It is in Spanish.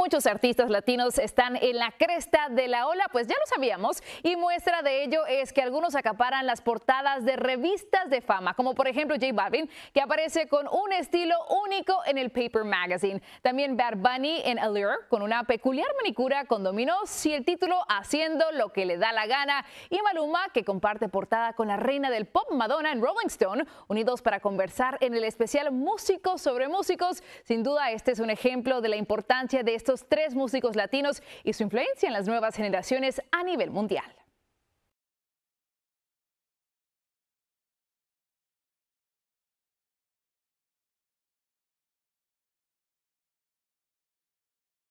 muchos artistas latinos están en la cresta de la ola, pues ya lo sabíamos, y muestra de ello es que algunos acaparan las portadas de revistas de fama, como por ejemplo J Balvin, que aparece con un estilo único en el Paper Magazine. También Bad Bunny en Allure, con una peculiar manicura con dominos y el título Haciendo lo que le da la gana. Y Maluma, que comparte portada con la reina del pop Madonna en Rolling Stone, unidos para conversar en el especial Músicos sobre Músicos. Sin duda, este es un ejemplo de la importancia de estos tres músicos latinos y su influencia en las nuevas generaciones a nivel mundial.